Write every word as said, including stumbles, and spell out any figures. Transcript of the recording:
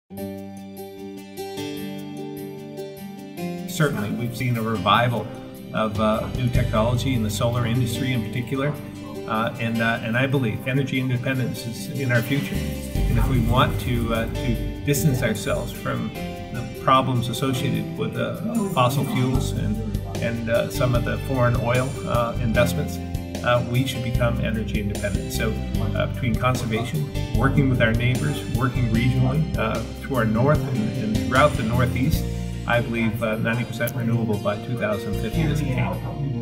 Certainly, we've seen a revival of uh, new technology in the solar industry in particular, uh, and uh, and I believe energy independence is in our future. And if we want to uh, to distance ourselves from the problems associated with uh, fossil fuels and and uh, some of the foreign oil uh, investments, uh, we should become energy independent. So, uh, between conservation, working with our neighbors, working regionally uh, to our north and, and throughout the Northeast, I believe uh, ninety percent renewable by two thousand fifty is attainable.